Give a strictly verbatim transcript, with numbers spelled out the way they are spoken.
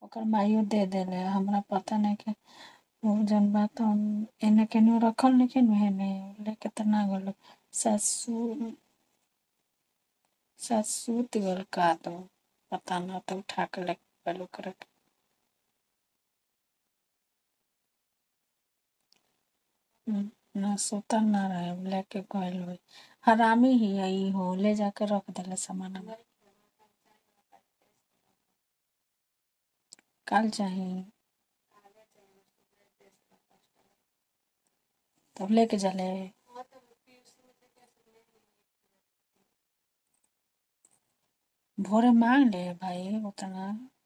ओकर माइयो दे देले हमरा पता नहीं के वो जन बात हम एने केने रखल नहीं के हेने लेके त ना गलो सासू सासू तिगल का दो पता ना तो उठा के ले गलो कर ना सुतल ना रहे लेके गइल होई हरामी ही है ई हो ले जाके रख देले सामान में काल चाहिए तब लेके चले भोरे मांग ले भाई उतना